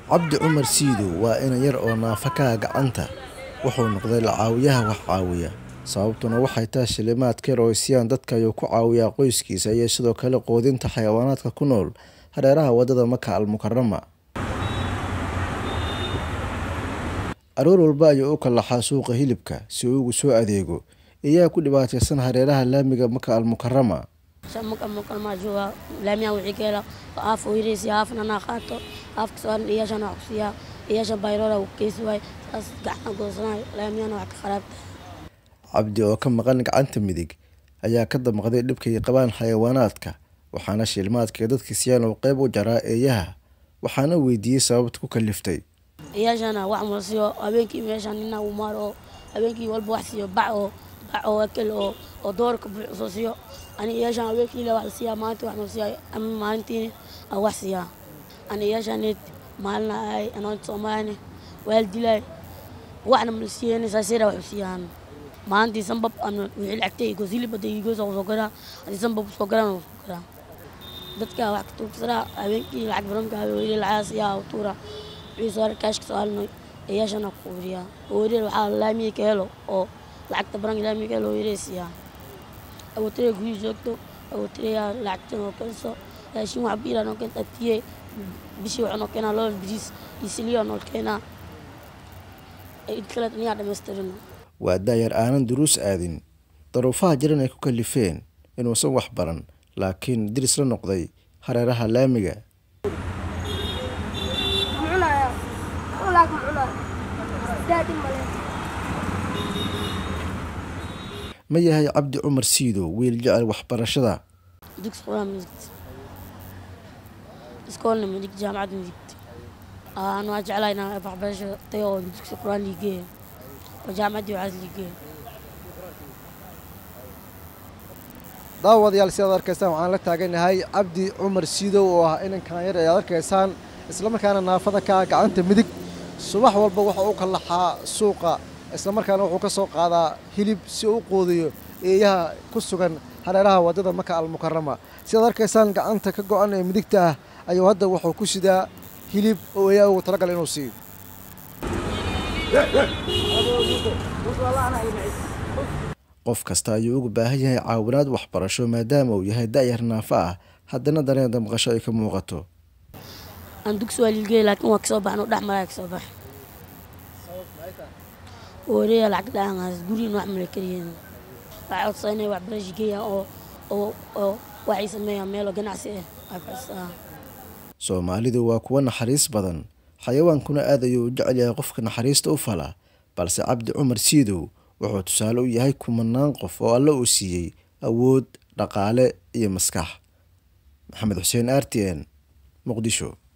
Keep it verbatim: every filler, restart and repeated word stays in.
Cabdi Cumar Siidow waa ina yar oo naafaka gacanta wuxuu noqday caawiyaha wax caawiya sababtuna waxay tahay shilimaadka roosiyaan dadka ayuu ku caawiyaa qoyskiisa iyo sidoo kale qoodinta xayawaanaadka ku nool hareeraha wadada Maka al-Mukarrama. aroor walba ayuu u kala xasuuqa hilibka si uu ugu soo adeego iyaga ku dhibaataysan hareeraha laamiga Maka al-Mukarrama. Maka al-Mukarrama jooga laamiga wixii kale aaf weeraysi aafna na qaato aafka soo iyashan waxsiya iyashan bayrooda u keesay as gacan goosnaa laamiga wax ka qarabta. Cabdi oo ka maqan gacanta midig ayaa ka damqaday dhibka ay qabaan xayawaanaadka waxaana shilmaadka dadka siyaan oo qayb u jaraa eeyaha waxaana weydiiyay sababta ku kaliftay. iyashana wax mulsiyo habeenkii meeshan inna uu maro habeenkii walba wax siyo baco baco akal oo oo doorka buuxso siyo ani iyashan habeenkii la wax siya maanta wax mulsiyo ama maalintii wax siya ani iyashan maalna ay anoo Soomaali wal dilay waxna mulsiyeen saasira wax siyaan maantii sanbab aan wixii lacagtay go silib baday go soo gara ani sanbab soo garan gara dadka wax ka tuugsara habeenkii lacag baranka weeyay lacaas yaa tuura ciisoor kaash saalno iyashana qooriya qooriya waxa laamiga ka helo oo lacagta baran laamiga ka helo weeraysiya awu tire guuy joogto awu tire lacagta oo kalso raashin wax biilan oo kan tatiye bishii waxna kana loo bijis isliyon oo kana ay kala taniya dhameystirno waa daayar aanan duruus aadin daruufaha jiran ay ku kalifeen inuu san wax baran laakiin diris la noqday hareeraha laamiga. ma yahay Cabdi Cumar Siidow wiil jecel waxbarashada dugsi quraan iskoolna midig jaamacad midig aan waa jeclayna waxbarasho tayo dugsi quraan liigay oo jaamacad iyo liigay. daawadayaal sidaad arkaysaan waxaan la taaganahay Cabdi Cumar Siidow oo ah inankan yar ee arkaysaan isla markaana naafada ka gacanta midig subax walba waxa uu ka laxaa suuqa isla markaana wuxuu ka soo qaadaa hilib si uu qoodiyo eeyaha ku sugan hareeraha wadada Maka al-Mukarrama. sidaad arkaysaan gacanta ka go'an ee midigta ah ayuu hadda wuxuu ku sidaa hilib oo eeyaha uu talagalay inuu siiyo. qof kasta ayuu ugu baahan yahay caawinaad waxbarasho maadaama uu yahay daayar naafa ah haddana dareen damqasho ay ka muuqato. aan dugsi waligay laakiin waa ka soo baxno dhaxmaray ka soo bax ooriya lacag dhaangaas guriin wax ma kariyin waxa codsanay wax barashigaya oo oo oo waxay sameeyaan meel ganacsi ah afasa. Soomaalidu waa kuwa naxariis badan xayawaankuna aad ayuu u jecel yahay qofka naxariista u fala balse Cabdi Cumar Siidow wuxuu tusaale u yahay kumanaan qof oo Alle uu siiyay awood dhaqaale iyo maskax. Maxamed Xuseen R T N Muqdisho.